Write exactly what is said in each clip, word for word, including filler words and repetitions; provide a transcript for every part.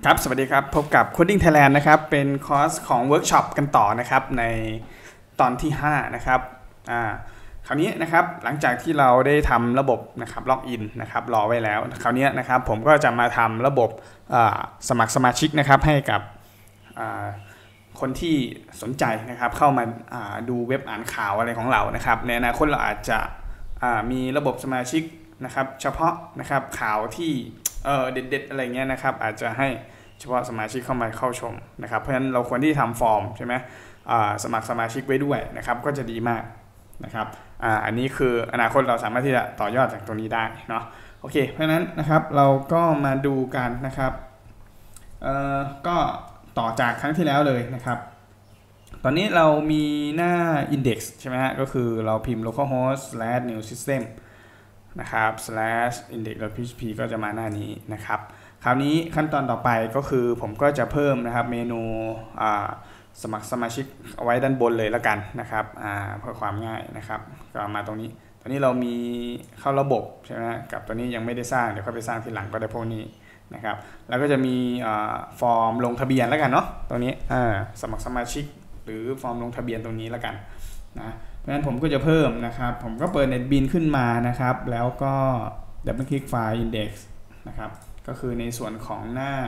ครับสวัสดีครับพบกับ Coding Thailand นะครับเป็นคอร์สของเวิร์กช็อปกันต่อนะครับในตอนที่ห้านะครับอ่าคราวนี้นะครับหลังจากที่เราได้ทำระบบนะครับล็อกอินนะครับรอไว้แล้วคราวนี้นะครับผมก็จะมาทำระบบสมัครสมาชิกนะครับให้กับคนที่สนใจนะครับเข้ามาดูเว็บอ่านข่าวอะไรของเรานะครับในอนาคตเราอาจจะมีระบบสมาชิกนะครับเฉพาะนะครับข่าวที่เออเด็ดๆอะไรเงี้ยนะครับอาจจะให้เฉพาะสมาชิกเข้ามาเข้าชมนะครับเพราะฉะนั้นเราควรที่ทำฟอร์มใช่ไหมสมัครสมาชิกไว้ด้วยนะครับก็จะดีมากนะครับอ่าอันนี้คืออนาคตเราสามารถที่จะต่อยอดจากตรงนี้ได้เนาะโอเคเพราะฉะนั้นนะครับเราก็มาดูกันนะครับเอ่อก็ต่อจากครั้งที่แล้วเลยนะครับตอนนี้เรามีหน้า index ใช่ไหมฮะก็คือเราพิมพ์ localhost slash new system นะครับ slash index.php ก็จะมาหน้านี้นะครับคราวนี้ขั้นตอนต่อไปก็คือผมก็จะเพิ่มนะครับเมนูสมัครสมาชิกเอาไว้ด้านบนเลยแล้วกันนะครับเพื่อความง่ายนะครับก็มาตรงนี้ตอนนี้เรามีเข้าระบบใช่ไหมกับตัวนี้ยังไม่ได้สร้างเดี๋ยวค่อยไปสร้างทีหลังก็ได้พวกนี้นะครับแล้วก็จะมีฟอร์มลงทะเบียนแล้วกันเนาะตรงนี้สมัครสมาชิกหรือฟอร์มลงทะเบียนตรงนี้แล้วกันนะเพราะฉะนั้นผมก็จะเพิ่มนะครับผมก็เปิด NetBeans ขึ้นมานะครับแล้วก็ดับเบิลคลิกไฟล์ index นะครับก็คือในส่วนของหน้า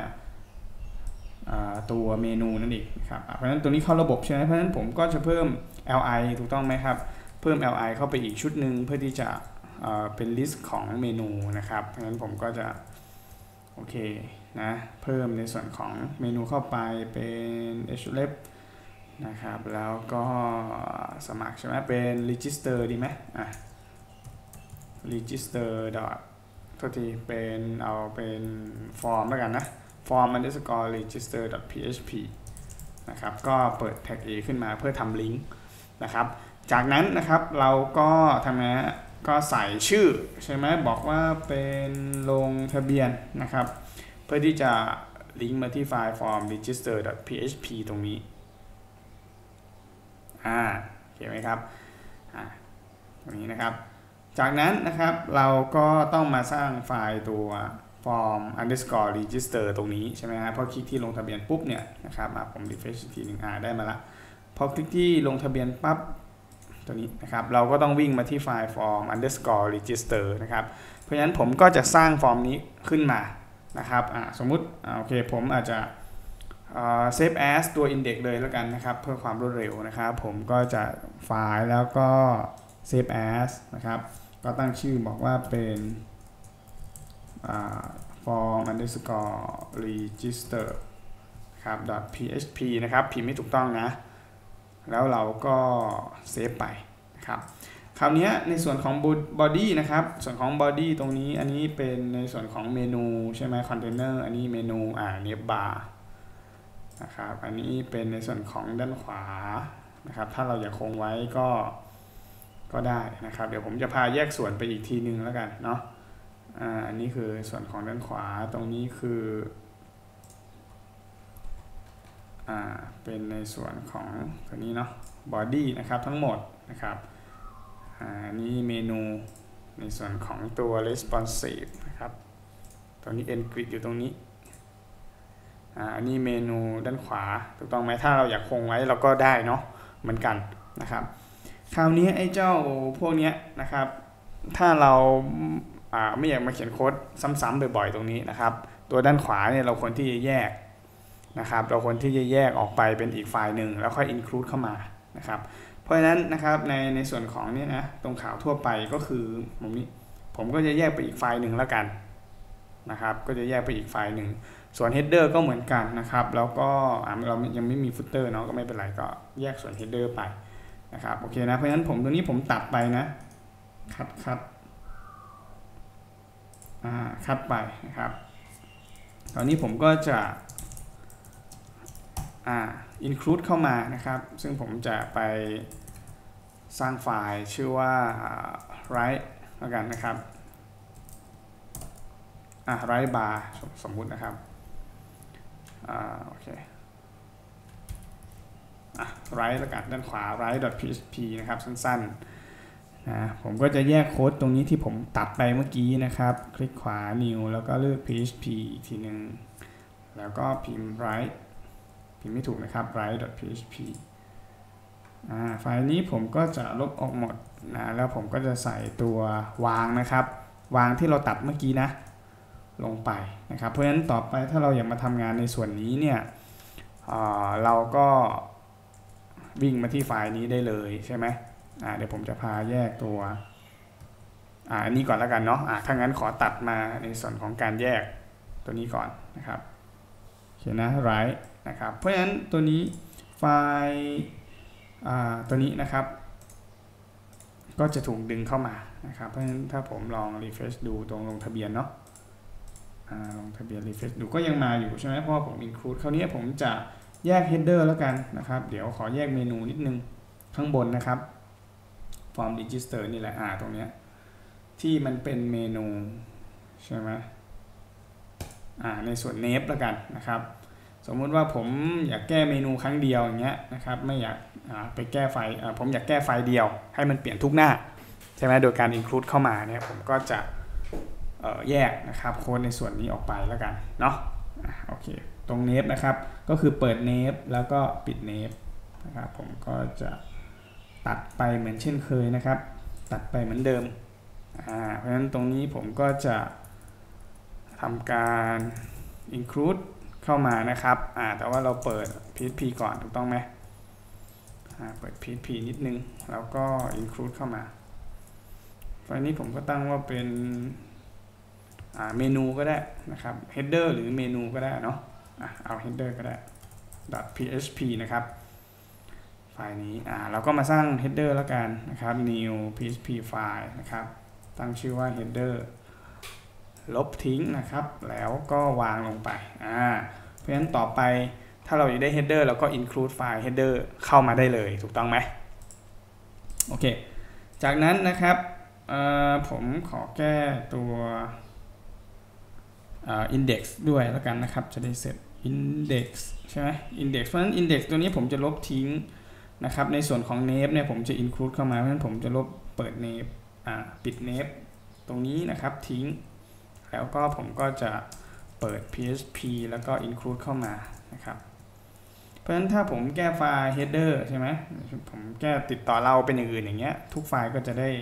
ตัวเมนูนั่นเองนะครับเพราะฉะนั้นตัวนี้เข้าระบบใช่ไหมเพราะฉะนั้นผมก็จะเพิ่ม แอล ไอ ถูกต้องไหมครับเพิ่ม แอล ไอ เข้าไปอีกชุดหนึ่งเพื่อที่จะเป็นลิสต์ของเมนูนะครับเพราะฉะนั้นผมก็จะโอเคนะเพิ่มในส่วนของเมนูเข้าไปเป็น href นะครับแล้วก็สมัครใช่ไหมเป็น register ดีไหมอ่ะ register ดอทโทษทีเป็นเอาเป็นฟอร์มแล้วกันนะ form underscore register php นะครับก็เปิด tag a ขึ้นมาเพื่อทำลิงก์นะครับจากนั้นนะครับเราก็ทำไงก็ใส่ชื่อใช่ไหมบอกว่าเป็นลงทะเบียนนะครับเพื่อที่จะลิงก์มาที่ไฟล์ form register php ตรงนี้อ่าเห็นไหมครับอ่าตรงนี้นะครับจากนั้นนะครับเราก็ต้องมาสร้างไฟล์ตัว form underscore register ตรงนี้ใช่ไหมฮะพอคลิกที่ลงทะเบียนปุ๊บเนี่ยนะครับผม refresh อีกทีหนึ่งอ่าได้มาละพอคลิกที่ลงทะเบียนปั๊บตัวนี้นะครับเราก็ต้องวิ่งมาที่ไฟล์ form underscore register นะครับเพราะฉะนั้นผมก็จะสร้างฟอร์มนี้ขึ้นมานะครับอ่าสมมุติอ่าโอเคผมอาจจะsave as ตัว index เลยแล้วกันนะครับเพื่อความรวดเร็วนะครับผมก็จะไฟล์แล้วก็ save as นะครับก็ตั้งชื่อบอกว่าเป็น form underscore register ครับ .php นะครับพิมพ์ไม่ถูกต้องนะแล้วเราก็เซฟไปนะครับคราวนี้ในส่วนของ body นะครับส่วนของ body ตรงนี้อันนี้เป็นในส่วนของเมนูใช่ไหม container อันนี้เมนูอ่าเนี้ย bar นะครับอันนี้เป็นในส่วนของด้านขวานะครับถ้าเราอยากคงไว้ก็ก็ได้นะครับเดี๋ยวผมจะพาแยกส่วนไปอีกทีนึงแล้วกันเนาะอ่าอันนี้คือส่วนของด้านขวาตรงนี้คืออ่าเป็นในส่วนของตัวนี้เนาะ body นะครับทั้งหมดนะครับอ่านี้เมนูในส่วนของตัว responsive นะครับตรงนี้ engrid อยู่ตรงนี้อ่าอันนี้เมนูด้านขวาถูกต้องไหมถ้าเราอยากคงไว้เราก็ได้เนาะเหมือนกันนะครับคราวนี้ไอ้เจ้าพวกนี้นะครับถ้าเราไม่อยากมาเขียนโค้ดซ้ำๆบ่อยๆตรงนี้นะครับตัวด้านขวาเนี่ยเราควรที่จะแยกนะครับเราควรที่จะแยกออกไปเป็นอีกไฟล์หนึ่งแล้วค่อย include เข้ามานะครับเพราะฉะนั้นนะครับในในส่วนของนี่นะตรงข่าวทั่วไปก็คือผมนี้ผมก็จะแยกไปอีกไฟล์หนึ่งแล้วกันนะครับก็จะแยกไปอีกไฟล์หนึ่งส่วน header ก็เหมือนกันนะครับแล้วก็เรายังไม่มี footer เนาะก็ไม่เป็นไรก็แยกส่วน header ไปนะครับโอเคนะเพราะฉะนั้นผมตัวนี้ผมตัดไปนะคัดคัดอ่าคัดไปนะครับตอนนี้ผมก็จะอ่า include เข้ามานะครับซึ่งผมจะไปสร้างไฟล์ชื่อว่า write แล้วกันนะครับอ่า write bar สมมุตินะครับอ่าโอเคอ่ะ write แล้วกันด้านขวา write.php นะครับสั้นๆนะผมก็จะแยกโค้ดตรงนี้ที่ผมตัดไปเมื่อกี้นะครับคลิกขวา new แล้วก็เลือก php อีกทีนึงแล้วก็พิมพ์ write พิมพ์ไม่ถูกนะครับ write.php อ่าไฟล์นี้ผมก็จะลบออกหมดนะแล้วผมก็จะใส่ตัววางนะครับวางที่เราตัดเมื่อกี้นะลงไปนะครับเพราะฉะนั้นต่อไปถ้าเราอยากมาทำงานในส่วนนี้เนี่ยเอ่อเราก็วิ่งมาที่ไฟล์นี้ได้เลยใช่ไหมอ่าเดี๋ยวผมจะพาแยกตัวอ่าอันนี้ก่อนแล้วกันเนาะอ่าถ้างั้นขอตัดมาในส่วนของการแยกตัวนี้ก่อนนะครับโอเคนะ right นะครับเพราะฉะนั้นตัวนี้ไฟล์อ่าตัวนี้นะครับก็จะถูกดึงเข้ามานะครับเพราะฉะนั้นถ้าผมลอง refresh ดูตรงลงทะเบียนเนาะอ่าลงทะเบียน refresh ดูก็ยังมาอยู่ใช่ไหมเพราะว่าผม include คราวนี้ผมจะแยก header แล้วกันนะครับเดี๋ยวขอแยกเมนูนิดนึงข้างบนนะครับ form register นี่แหละอ่าตรงเนี้ยที่มันเป็นเมนูใช่ไหมอ่าในส่วน name แล้วกันนะครับสมมุติว่าผมอยากแก้เมนูครั้งเดียวอย่างเงี้ยนะครับไม่อยากไปแก้ไฟล์ผมอยากแก้ไฟล์เดียวให้มันเปลี่ยนทุกหน้าใช่ไหมโดยการ include เข้ามาเนี่ยผมก็จะแยกนะครับโค้ดในส่วนนี้ออกไปแล้วกันเนาะโอเคตรง name นะครับก็คือเปิด name แล้วก็ปิด name นะครับผมก็จะตัดไปเหมือนเช่นเคยนะครับตัดไปเหมือนเดิมอ่าเพราะฉะนั้นตรงนี้ผมก็จะทำการ include เข้ามานะครับอ่าแต่ว่าเราเปิด พี เอช พี ก่อนถูกต้องไหมอ่าเปิด พี เอช พี นิดนึงแล้วก็ include เข้ามาไฟล์นี้ผมก็ตั้งว่าเป็นอ่าเมนูก็ได้นะครับ header หรือเมนูก็ได้เนาะอ่ะเอา header ก็ได้ .php นะครับไฟล์นี้อ่าเราก็มาสร้าง header แล้วกันนะครับ new พี เอช พี file นะครับตั้งชื่อว่า header ลบทิ้งนะครับแล้วก็วางลงไปอ่าเพราะฉะนั้นต่อไปถ้าเราอยากได้ header เราก็ include ไฟล์ header เข้ามาได้เลยถูกต้องไหมโอเคจากนั้นนะครับผมขอแก้ตัว index ด้วยแล้วกันนะครับจะได้เสร็จ index ใช่ไหม index เพราะฉะนั้น index ตัวนี้ผมจะลบทิ้งนะครับในส่วนของ name เนี่ยผมจะ include เข้ามาเพราะฉะนั้นผมจะลบเปิด name อ่าปิด name ตรงนี้นะครับทิ้งแล้วก็ผมก็จะเปิด พี เอช พี แล้วก็ include เข้ามานะครับเพราะฉะนั้นถ้าผมแก้ไฟล์ header ใช่ไหมผมแก้ติดต่อเราเป็นอย่างอื่นอย่างเงี้ยทุกไฟล์ก็จะได้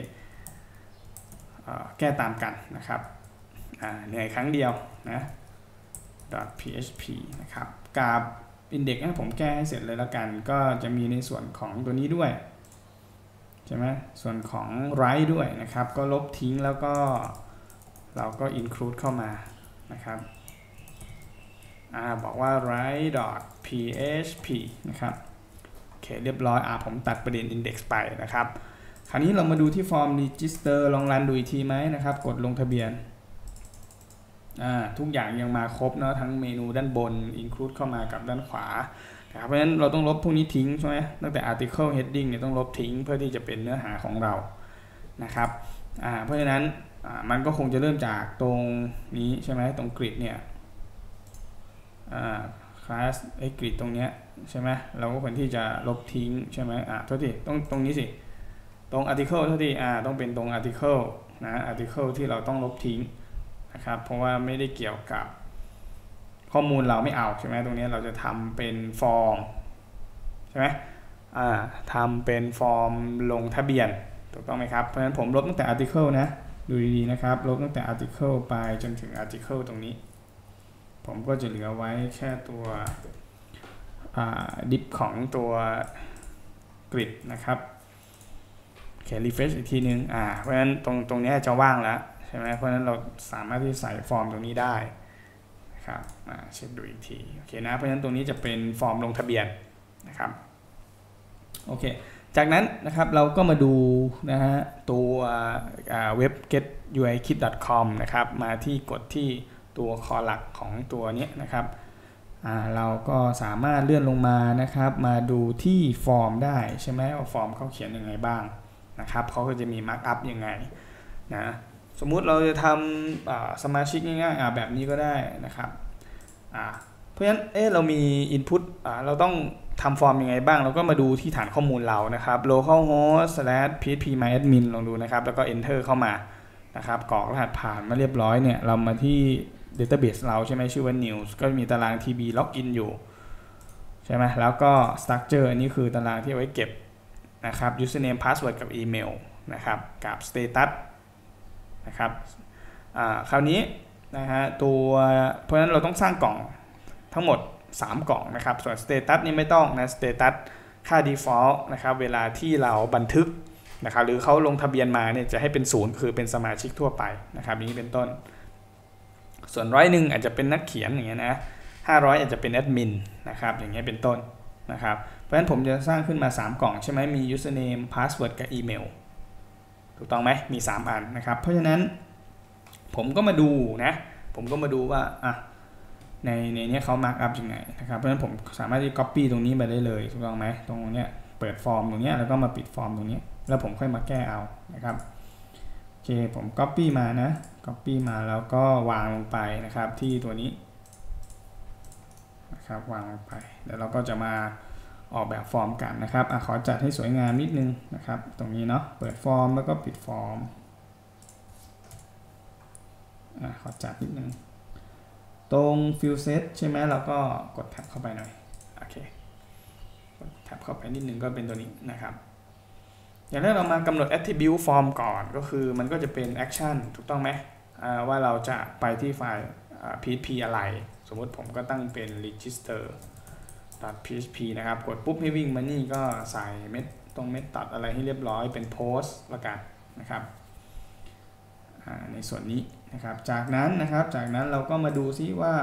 แก้ตามกันนะครับเหนื่อยครั้งเดียวนะ .php นะครับกับ index ให้ผมแก้ให้เสร็จเลยแล้วกันก็จะมีในส่วนของตัวนี้ด้วยใช่ไหมส่วนของ write ด้วยนะครับก็ลบทิ้งแล้วก็เราก็ include เข้ามานะครับอ่าบอกว่า write.php นะครับโอเคเรียบร้อยอ่าผมตัดประเด็น index ไปนะครับคราวนี้เรามาดูที่ form register ลองรันดูอีกทีไหมนะครับกดลงทะเบียนอ่าทุกอย่างยังมาครบเนาะทั้งเมนูด้านบน include เข้ามากับด้านขวานะครับเพราะฉะนั้นเราต้องลบพวกนี้ทิ้งใช่ไหมตั้งแต่ article heading เนี่ยต้องลบทิ้งเพื่อที่จะเป็นเนื้อหาของเรานะครับอ่าเพราะฉะนั้นอ่ามันก็คงจะเริ่มจากตรงนี้ใช่ไหมตรงกริดเนี่ยอ่า class ไอ้กริดตรงเนี้ยใช่ไหมเราก็ควรที่จะลบทิ้งใช่ไหมอ่าโทษทีต้องตรงนี้สิตรง article เท่าที่อ่าต้องเป็นตรง article นะ article ที่เราต้องลบทิ้งนะครับเพราะว่าไม่ได้เกี่ยวกับข้อมูลเราไม่เอาใช่ไหมตรงนี้เราจะทำเป็นฟอร์มใช่ไหมอ่าทำเป็นฟอร์มลงทะเบียนถูกต้องไหมครับเพราะฉะนั้นผมลบตั้งแต่ article นะดูดีๆนะครับลบตั้งแต่ article ไปจนถึง article ตรงนี้ผมก็จะเหลือไว้แค่ตัวดิฟของตัวกริดนะครับแค่ refresh อีกทีนึงอ่าเพราะฉะนั้นตรงตรงนี้จะว่างแล้วใช่ไหมเพราะฉะนั้นเราสามารถที่ใส่ฟอร์มตรงนี้ได้นะครับอ่าเช็คดูอีกทีโอเคนะเพราะฉะนั้นตรงนี้จะเป็นฟอร์มลงทะเบียนนะครับโอเคจากนั้นนะครับเราก็มาดูนะฮะตัวเว็บ get u i kit dot com นะครับมาที่กดที่ตัวคอหลักของตัวนี้นะครับอ่าเราก็สามารถเลื่อนลงมานะครับมาดูที่ฟอร์มได้ใช่ไหมว่าฟอร์มเขาเขียนยังไงบ้างนะครับเขาก็จะมีมาร์กอัพยังไงนะสมมุติเราจะทำสมาชิกง่ายๆแบบนี้ก็ได้นะครับอ่าเพราะฉะนั้นเอ๊ะเรามี input อ่าเราต้องทำฟอร์มยังไงบ้างเราก็มาดูที่ฐานข้อมูลเรานะครับ localhost slash phpMyAdmin ลองดูนะครับแล้วก็ enter เข้ามานะครับกรอกรหัสผ่านมาเรียบร้อยเนี่ยเรามาที่ database เราใช่ไหมชื่อว่า news ก็มีตาราง tb login อยู่ใช่ไหมแล้วก็ structure อันนี้คือตารางที่เอาไว้เก็บนะครับ username password กับอีเมลนะครับกับ status นะครับคราวนี้นะฮะตัวเพราะฉะนั้นเราต้องสร้างกล่องทั้งหมดสามกล่องนะครับส่วน status นี่ไม่ต้องนะ status ค่า default นะครับเวลาที่เราบันทึกนะครับหรือเขาลงทะเบียนมาเนี่ยจะให้เป็นศูนย์คือเป็นสมาชิกทั่วไปนะครับอย่างนี้เป็นต้นส่วนร้อยหนึ่งอาจจะเป็นนักเขียนอย่างเงี้ยนะห้าร้อยอาจจะเป็นแอดมินนะครับอย่างเงี้ยเป็นต้นนะครับเพราะฉะนั้นผมจะสร้างขึ้นมาสามกล่องใช่ไหมมี username password กับอีเมลถูกต้องไหมมีสามอันนะครับเพราะฉะนั้นผมก็มาดูนะผมก็มาดูว่าอ่ะในในนี้เขา mark up ยังไงนะครับเพราะฉะนั้นผมสามารถที่ copy ตรงนี้ไปได้เลยถูกต้องไหมตรงเนี้ยเปิดฟอร์มตรงนี้แล้วก็มาปิดฟอร์มตรงนี้แล้วผมค่อยมาแก้เอานะครับโอเคผม copy มานะ copy มาแล้วก็วางลงไปนะครับที่ตัวนี้นะครับวางลงไปแล้วเราก็จะมาออกแบบฟอร์มกันนะครับอ่ะขอจัดให้สวยงามนิดนึงนะครับตรงนี้เนาะเปิดฟอร์มแล้วก็ปิดฟอร์มอ่ะขอจัดนิดนึงตรง fill set ใช่ไหมเราก็กดแท็บเข้าไปหน่อยโอเคกดแท็บเข้าไปนิดนึงก็เป็นตัวนี้นะครับอย่างแรกเรามากำหนด attribute form ก่อนก็คือมันก็จะเป็น action ถูกต้องไหมว่าเราจะไปที่ไฟล์ พี เอช พี อะไรสมมติผมก็ตั้งเป็น register .php นะครับกดปุ๊บให้วิ่งมานี่ก็ใส่เม็ดตรงเม็ดตัดอะไรให้เรียบร้อยเป็น post ละกันนะครับในส่วนนี้นะครับจากนั้นนะครับจากนั้นเราก็มาดูซิว่า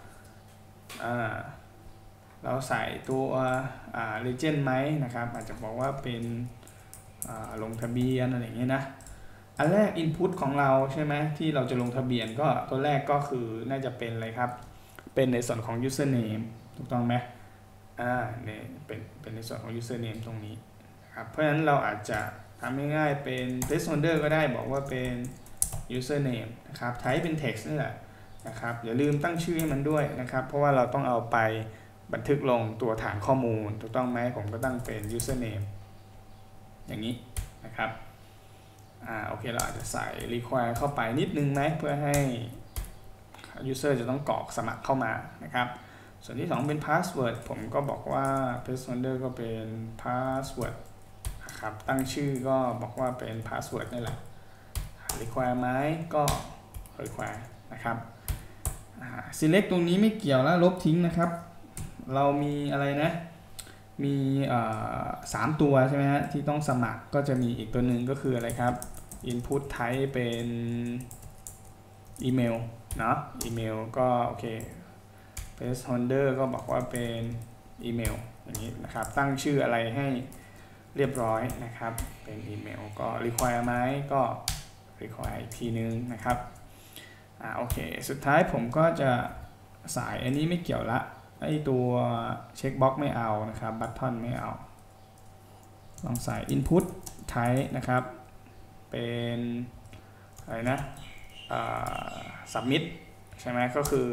เราใส่ตัว legend ไหมนะครับอาจจะบอกว่าเป็นลงทะเบียนอะไรอย่างเงี้ยนะอันแรก input ของเราใช่ไหมที่เราจะลงทะเบียนก็ตัวแรกก็คือน่าจะเป็นอะไรครับเป็นในส่วนของ username ถูกต้องไหมอ่าเนี่ยเป็นเป็นในส่วนของ username ตรงนี้ครับเพราะฉะนั้นเราอาจจะทำง่ายๆเป็น placeholder ก็ได้บอกว่าเป็น username นะครับใช้เป็น text นี่แหละนะครับอย่าลืมตั้งชื่อให้มันด้วยนะครับเพราะว่าเราต้องเอาไปบันทึกลงตัวฐานข้อมูลถูกต้องไหมผมก็ตั้งเป็น username อย่างนี้นะครับอ่าโอเคเราอาจจะใส่ require เข้าไปนิดนึงไหมเพื่อให้ user จะต้องกรอกสมัครเข้ามานะครับส่วนที่สองเป็น password ผมก็บอกว่า placeholder ก็เป็น password นะครับตั้งชื่อก็บอกว่าเป็น password นี่แหละ require ไหมก็ require นะครับ select ตรงนี้ไม่เกี่ยวแล้วลบทิ้งนะครับเรามีอะไรนะมีสามตัวใช่ไหมฮะที่ต้องสมัครก็จะมีอีกตัวหนึ่งก็คืออะไรครับ input type เป็นอีเมลเนาะอีเมลก็โอเค placeholder ก็บอกว่าเป็นอีเมลอย่างนี้นะครับตั้งชื่ออะไรให้เรียบร้อยนะครับเป็นอีเมลก็ require ไหมก็ require อีกทีนึงนะครับอ่าโอเคสุดท้ายผมก็จะสายอันนี้ไม่เกี่ยวละไอตัวเช็คบ็อกไม่เอานะครับบัตทอนไม่เอาลองใส่ input type นะครับเป็นอะไรนะอ่า submit ใช่ไหมก็คือ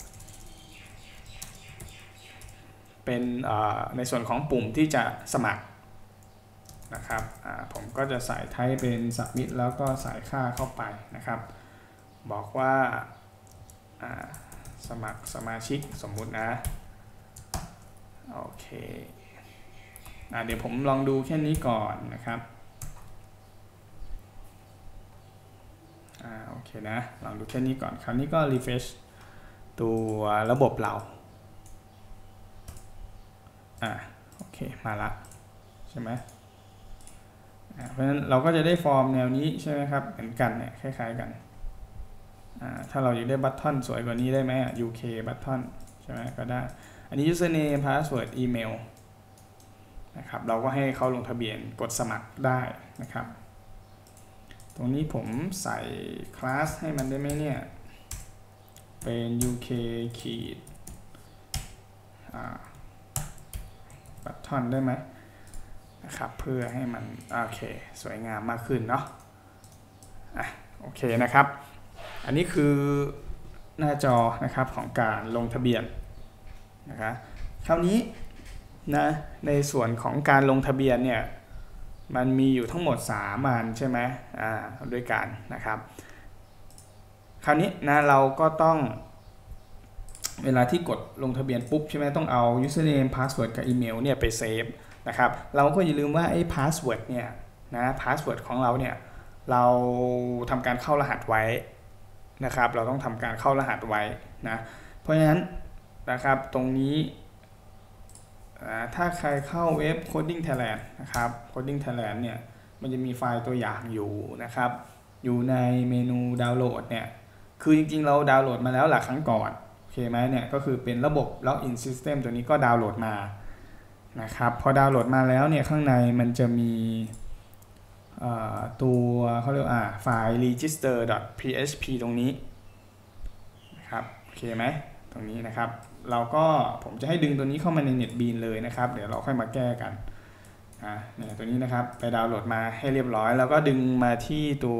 เป็นในส่วนของปุ่มที่จะสมัครนะครับผมก็จะใส่ไทป์เป็น submit แล้วก็ใส่ค่าเข้าไปนะครับบอกว่าสมัครสมาชิกสมมุตินะโอเคเดี๋ยวผมลองดูแค่นี้ก่อนนะครับโอเคนะลองดูแค่นี้ก่อนคราวนี้ก็ refresh ตัวระบบเราอ่าโอเคมาละใช่ไหมเพราะฉะนั้นเราก็จะได้ฟอร์มแนวนี้ใช่ไหมครับเหมือนกันเนี่ยคล้ายๆกันถ้าเราอยากได้บัตทอนสวยกว่านี้ได้ไหม ยู เค บัตทอนใช่ไหมก็ได้อันนี้ username password email นะครับเราก็ให้เขาลงทะเบียนกดสมัครได้นะครับตรงนี้ผมใส่คลาสให้มันได้ไหมเนี่ยเป็น ยู เค ขีดบัตทอนได้ไหมนะครับเพื่อให้มันโอเคสวยงามมากขึ้นเนาะอ่ะโอเคนะครับอันนี้คือหน้าจอนะครับของการลงทะเบียนนะครับคราวนี้นะในส่วนของการลงทะเบียนเนี่ยมันมีอยู่ทั้งหมดสามอันใช่ไหมอ่าด้วยกันนะครับคราวนี้นะเราก็ต้องเวลาที่กดลงทะเบียนปุ๊บใช่ไหมต้องเอา username password กับอีเมลเนี่ยไปเซฟนะครับเราก็อย่าลืมว่าไอ้ password เนี่ยนะ password ของเราเนี่ยเราทำการเข้ารหัสไว้นะครับเราต้องทำการเข้ารหัสไว้นะเพราะฉะนั้นนะครับตรงนี้ถ้าใครเข้าเว็บ Coding Thailand นะครับ Coding Thailand เนี่ยมันจะมีไฟล์ตัวอย่างอยู่นะครับอยู่ในเมนูดาวน์โหลดเนี่ยคือจริงๆเราดาวน์โหลดมาแล้วหลายครั้งก่อนโอเคไหมเนี่ยก็คือเป็นระบบ Login System ตัวนี้ก็ดาวน์โหลดมานะครับพอดาวน์โหลดมาแล้วเนี่ยข้างในมันจะมีตัวเขาเรียกอ่าไฟล์ register.php ตรงนี้นะครับโอเคไหมตรงนี้นะครับเราก็ผมจะให้ดึงตัวนี้เข้ามาใน NetBeans เลยนะครับเดี๋ยวเราค่อยมาแก้กันนะเนี่ยตัวนี้นะครับไปดาวน์โหลดมาให้เรียบร้อยแล้วก็ดึงมาที่ตัว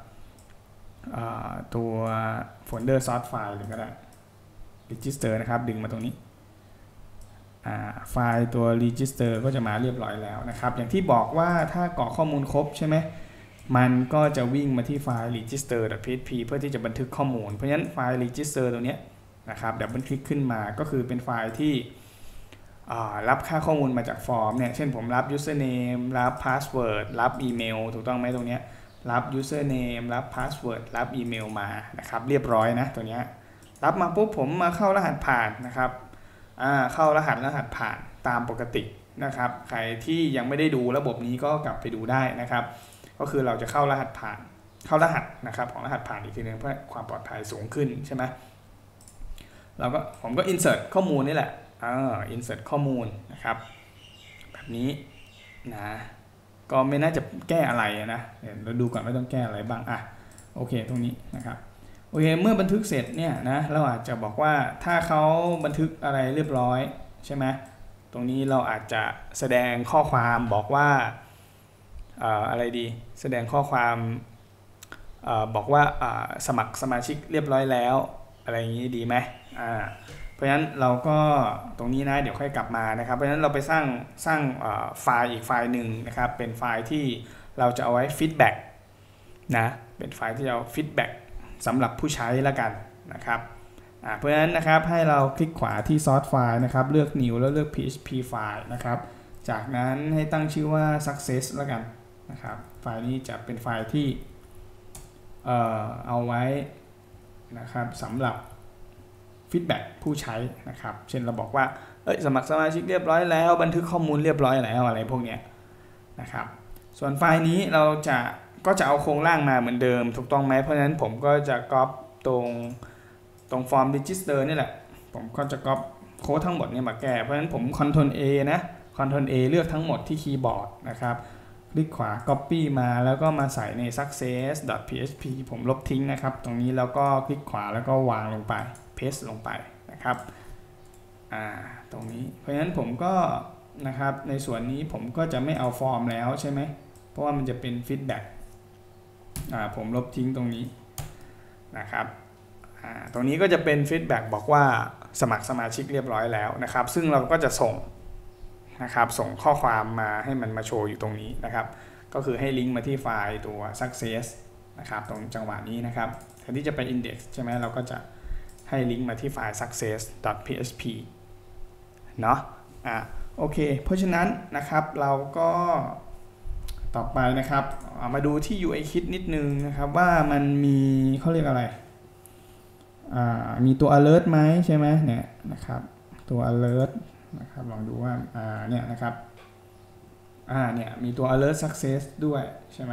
ตัวโฟลเดอร์ source file หรือก็ได้ register นะครับดึงมาตรงนี้ไฟล์ตัว register ก็จะมาเรียบร้อยแล้วนะครับอย่างที่บอกว่าถ้ากรอกข้อมูลครบใช่ไหมมันก็จะวิ่งมาที่ไฟล์ register.php เพื่อที่จะบันทึกข้อมูลเพราะฉะนั้นไฟล์ register ตัวนี้นะครับดับเบิลคลิกขึ้นมาก็คือเป็นไฟล์ที่รับค่าข้อมูลมาจากฟอร์มเนี่ยเช่นผมรับ username รับ password รับอีเมลถูกต้องไหมตรงนี้รับ username รับ password รับอีเมลมานะครับเรียบร้อยนะตัวนี้รับมาปุ๊บผมมาเข้ารหัสผ่านนะครับเข้ารหัสรหัสผ่านตามปกตินะครับใครที่ยังไม่ได้ดูระบบนี้ก็กลับไปดูได้นะครับก็คือเราจะเข้ารหัสผ่านเข้ารหัสนะครับของรหัสผ่านอีกทีนึงเพื่อความปลอดภัยสูงขึ้นใช่ไหมเราก็ผมก็ insert ข้อมูลนี่แหละอ่า insert ข้อมูลนะครับแบบนี้นะก็ไม่น่าจะแก้อะไรนะเดี๋ยวเราดูก่อนว่าต้องแก้อะไรบ้างอ่ะโอเคตรงนี้นะครับโอเคเมื่อบันทึกเสร็จเนี่ยนะเราอาจจะบอกว่าถ้าเขาบันทึกอะไรเรียบร้อยใช่ไหมตรงนี้เราอาจจะแสดงข้อความบอกว่าอะไรดีแสดงข้อความบอกว่าสมัครสมาชิกเรียบร้อยแล้วอะไรอย่างนี้ดีไหมอ่าเพราะฉะนั้นเราก็ตรงนี้นะเดี๋ยวค่อยกลับมานะครับเพราะฉะนั้นเราไปสร้างสร้างไฟล์อีกไฟล์หนึ่งนะครับเป็นไฟล์ที่เราจะเอาไว้ฟีดแบ็กนะเป็นไฟล์ที่เราฟีดแบ็กสำหรับผู้ใช้ละกันนะครับเพราะฉะนั้นนะครับให้เราคลิกขวาที่ source file นะครับเลือก new แล้วเลือก php file นะครับจากนั้นให้ตั้งชื่อว่า success ละกันนะครับไฟล์นี้จะเป็นไฟล์ที่เอ่อเอาไว้นะครับสำหรับฟีดแบ็กผู้ใช้นะครับเช่นเราบอกว่าเอ้ยสมัครสมาชิกเรียบร้อยแล้วบันทึกข้อมูลเรียบร้อยแล้วอะไรพวกนี้นะครับส่วนไฟล์นี้เราจะก็จะเอาโครงร่างมาเหมือนเดิมถูกต้องไหมเพราะฉะนั้นผมก็จะก๊อปตรงตรงฟอร์ม register นี่แหละผมก็จะก๊อปโค้ดทั้งหมดนี้มาแก้เพราะฉะนั้นผม control A นะ control A เลือกทั้งหมดที่คีย์บอร์ดนะครับคลิกขวา copy มาแล้วก็มาใส่ใน success.php ผมลบทิ้งนะครับตรงนี้แล้วก็คลิกขวาแล้วก็วางลงไป paste ลงไปนะครับอ่าตรงนี้เพราะฉะนั้นผมก็นะครับในส่วนนี้ผมก็จะไม่เอาฟอร์มแล้วใช่ไหมเพราะว่ามันจะเป็น feedback อ่าผมลบทิ้งตรงนี้นะครับอ่าตรงนี้ก็จะเป็น feedback บอกว่าสมัครสมาชิกเรียบร้อยแล้วนะครับซึ่งเราก็จะส่งนะครับส่งข้อความมาให้มันมาโชว์อยู่ตรงนี้นะครับก็คือให้ลิงก์มาที่ไฟล์ตัว success นะครับตรงจังหวะนี้นะครับแทนที่จะไป index ใช่ไหมเราก็จะให้ลิงก์มาที่ไฟล์ success.php เนาะอ่ะโอเคเพราะฉะนั้นนะครับเราก็ต่อไปนะครับมาดูที่ ยู ไอ Kit นิดนึงนะครับว่ามันมีเขาเรียกอะไรอ่ามีตัว alert ไหมใช่ไหมเนี่ยนะครับตัว alertนะครับลองดูว่าอ่าเนี่ยนะครับอ่าเนี่ยมีตัว alert success ด้วยใช่ไหม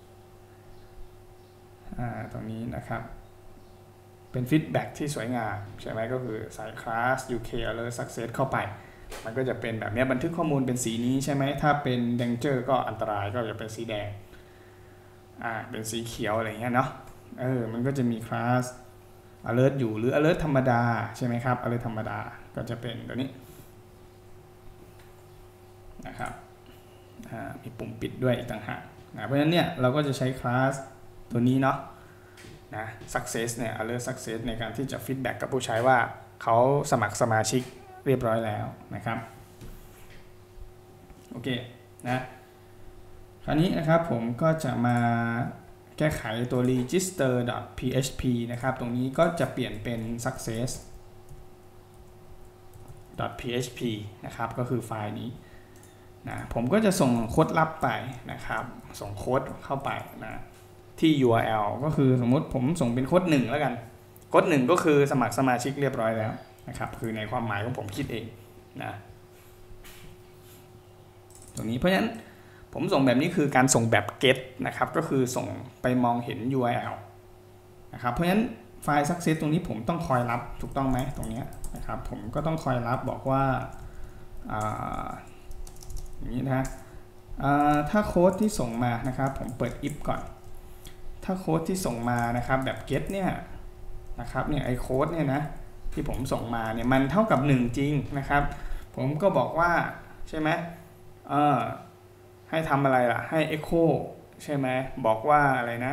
อ่าตรงนี้นะครับเป็น feedback ที่สวยงามใช่ไหมก็คือใส่ class ยู เค alert success เข้าไปมันก็จะเป็นแบบนี้บันทึกข้อมูลเป็นสีนี้ใช่ไหมถ้าเป็น danger ก็อันตรายก็จะเป็นสีแดงอ่าเป็นสีเขียวอะไรเงี้ยเนาะเออมันก็จะมี class alert อยู่หรือ alert ธรรมดาใช่ไหมครับ alert ธรรมดาก็จะเป็นตัวนี้นะครับมีปุ่มปิดด้วยอีกต่างหากนะเพราะฉะนั้นเนี่ยเราก็จะใช้คลาสตัวนี้เนาะนะ success เนี่ย alert success ในการที่จะ feedback กับผู้ใช้ว่าเขาสมัครสมาชิกเรียบร้อยแล้วนะครับโอเคนะคราวนี้นะครับผมก็จะมาแก้ไขตัว register.php นะครับตรงนี้ก็จะเปลี่ยนเป็น success .php นะครับก็คือไฟล์นี้นะผมก็จะส่งโค้ดลับไปนะครับส่งโค้ดเข้าไปนะที่ ยู อาร์ แอล ก็คือสมมุติผมส่งเป็นโค้ดหนึ่งแล้วกันโค้ดหนึ่งก็คือสมัครสมาชิกเรียบร้อยแล้วนะครับคือในความหมายของผมคิดเองนะตรงนี้เพราะฉะนั้นผมส่งแบบนี้คือการส่งแบบ get นะครับก็คือส่งไปมองเห็น ยู อาร์ แอล นะครับเพราะฉะนั้นไฟล์ success ตรงนี้ผมต้องคอยรับถูกต้องไหมตรงนี้นะครับผมก็ต้องคอยรับบอกว่าอย่างนี้นะถ้าโค้ดที่ส่งมานะครับผมเปิด if ก่อนถ้าโค้ดที่ส่งมานะครับแบบ get เนี่ยนะครับเนี่ยไอโค้ดเนี่ยนะที่ผมส่งมาเนี่ยมันเท่ากับหนึ่งจริงนะครับผมก็บอกว่าใช่ไหมเออให้ทำอะไรล่ะให้ echo ใช่ไหมบอกว่าอะไรนะ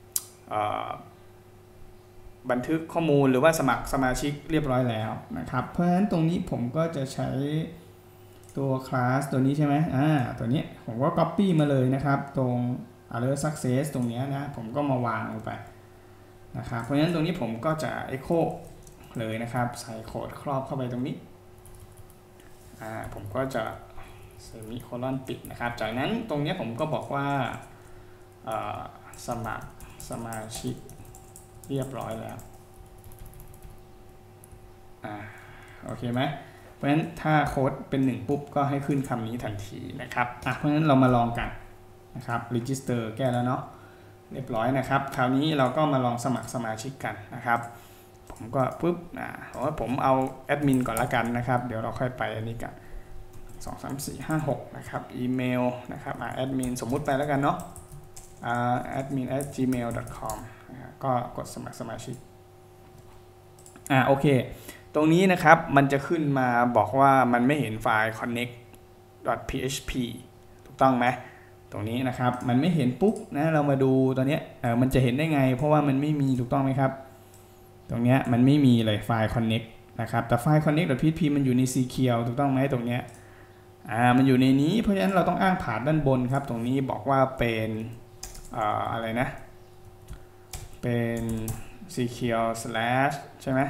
บันทึกข้อมูลหรือว่าสมัครสมาชิกเรียบร้อยแล้วนะครับเพราะฉะนั้นตรงนี้ผมก็จะใช้ตัวคลาสตัวนี้ใช่ไหมอ่าตัวนี้ผมก็ copy มาเลยนะครับตรง alert success ตรงนี้นะผมก็มาวางลงไปนะครับเพราะฉะนั้นตรงนี้ผมก็จะ echo เลยนะครับใส่โค้ดครอบเข้าไปตรงนี้อ่าผมก็จะเซมิโคลอนปิดนะครับจากนั้นตรงนี้ผมก็บอกว่าสมัครสมาชิกเรียบร้อยแล้วอ่าโอเคไหมเพราะฉะนั้นถ้าโค้ดเป็นหนึ่งปุ๊บก็ให้ขึ้นคำนี้ทันทีนะครับอ่ะเพราะฉะนั้นเรามาลองกันนะครับ register แก้แล้วเนาะเรียบร้อยนะครับคราวนี้เราก็มาลองสมัครสมาชิกกันนะครับผมก็ปุ๊บอ่าผมว่าผมเอาแอดมินก่อนละกันนะครับเดี๋ยวเราค่อยไปอันนี้กันสอง สาม สี่ ห้า หกนะครับอีเมลนะครับอ่าแอดมินสมมุติไปแล้วกันเนาะอ่า admin at gmail dot com ก็กดสมัครสมาชิกอ่าโอเคตรงนี้นะครับมันจะขึ้นมาบอกว่ามันไม่เห็นไฟล์ connect .php ถูกต้องไหมตรงนี้นะครับมันไม่เห็นปุ๊บนะเรามาดูตัวเนี้ยเออมันจะเห็นได้ไงเพราะว่ามันไม่มีถูกต้องไหมครับตรงเนี้ยมันไม่มีเลยไฟล์ connect นะครับแต่ไฟล์ connect .php มันอยู่ใน sequel ถูกต้องไหมตรงเนี้ยอ่ามันอยู่ในนี้เพราะฉะนั้นเราต้องอ้างผ่านด้านบนครับตรงนี้บอกว่าเป็นอ่าอะไรนะเป็น sequel slash ใช่ไหม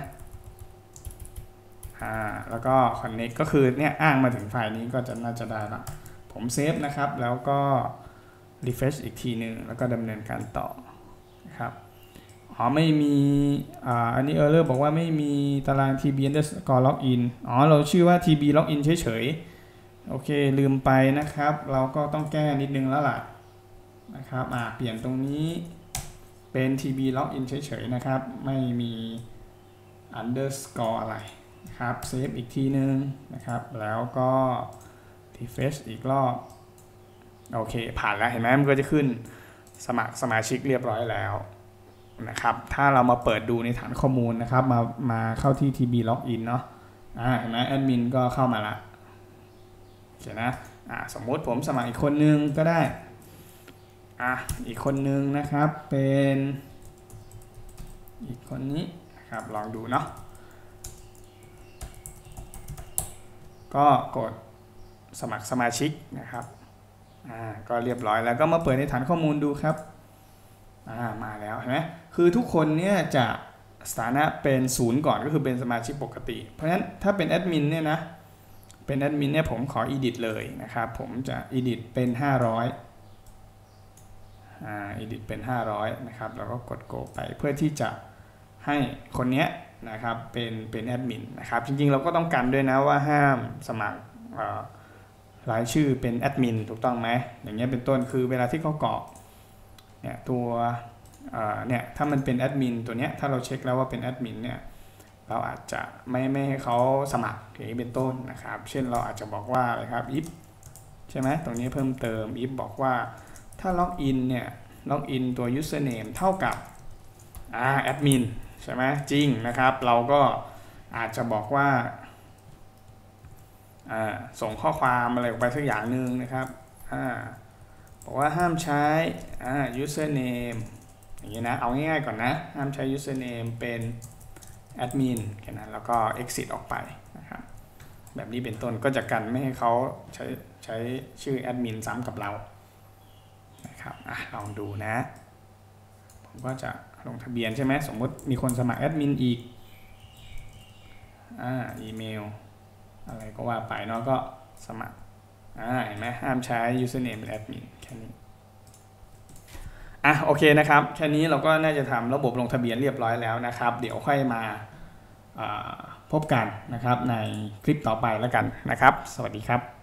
อ่าแล้วก็ connect ก็คือเนี่ยอ้างมาถึงไฟล์นี้ก็จะน่าจะได้ละผมเซฟนะครับแล้วก็ refresh อีกทีหนึ่งแล้วก็ดำเนินการต่อนะครับอ๋อไม่มีอ่าอันนี้ error บอกว่าไม่มีตาราง tb underscore login อ๋อเราชื่อว่า tb login เฉยๆโอเคลืมไปนะครับเราก็ต้องแก้นิดนึงแล้วล่ะนะครับอ่าเปลี่ยนตรงนี้เป็น tb login เฉยๆนะครับไม่มี underscore อะไรครับเซฟอีกทีนึงนะครับแล้วก็ refresh อีกรอบโอเคผ่านแล้วเห็นไหมมันก็จะขึ้นสมัครสมาชิกเรียบร้อยแล้วนะครับถ้าเรามาเปิดดูในฐานข้อมูลนะครับมามาเข้าที่ tb login เนาะอ่าเห็นไหมแอดมินก็เข้ามาละโอเคนะอ่าสมมุติผมสมัครอีกคนนึงก็ได้อ่ะอีกคนนึงนะครับเป็นอีกคนนี้นะครับลองดูเนาะก็กดสมัครสมาชิกนะครับอ่าก็เรียบร้อยแล้วก็มาเปิดในฐานข้อมูลดูครับอ่ามาแล้วเห็นไหมคือทุกคนเนี่ยจะสถานะเป็นศูนย์ก่อนก็คือเป็นสมาชิกปกติเพราะฉะนั้นถ้าเป็นแอดมินเนี่ยนะเป็นแอดมินเนี่ยผมขอ edit เลยนะครับผมจะ edit เป็นห้าร้อยอ่า edit เป็นห้าร้อยนะครับแล้วก็กด go ไปเพื่อที่จะให้คนเนี้ยนะครับเป็นเป็นแอดมินนะครับจริงๆเราก็ต้องกันด้วยนะว่าห้ามสมัครรายชื่อเป็นแอดมินถูกต้องไหมอย่างเงี้ยเป็นต้นคือเวลาที่เขากรอกเนี่ยตัวเนี่ยถ้ามันเป็นแอดมินตัวเนี้ยถ้าเราเช็คแล้วว่าเป็นแอดมินเนี่ยเราอาจจะไม่ไม่ให้เขาสมัครอย่างนี้เป็นต้นนะครับเช่นเราอาจจะบอกว่าอะไรครับ if ใช่ไหมตรงนี้เพิ่มเติม if บอกว่าถ้าล็อกอินเนี่ยล็อกอินตัว username เท่ากับอ่าแอดมินใช่ไหมจริงนะครับเราก็อาจจะบอกว่าส่งข้อความอะไรออกไปสักอย่างหนึ่งนะครับบอกว่าห้ามใช้ username อย่างนี้นะเอาง่ายๆก่อนนะห้ามใช้ username เป็นแอดมินแค่นั้นแล้วก็ exit ออกไปนะครับแบบนี้เป็นต้นก็จะกันไม่ให้เขาใช้ใช้ชื่อแอดมินซ้ำกับเรานะครับอ่ะลองดูนะผมก็จะลงทะเบียนใช่ไหมสมมติมีคนสมัครแอดมินอีกอ่าอีเมลอะไรก็ว่าไปเนาะก็สมัครอ่าเห็นไหมห้ามใช้ username และ admin แค่นี้อ่ะโอเคนะครับแค่นี้เราก็น่าจะทำระบบลงทะเบียนเรียบร้อยแล้วนะครับเดี๋ยวค่อยมาพบกันนะครับในคลิปต่อไปแล้วกันนะครับสวัสดีครับ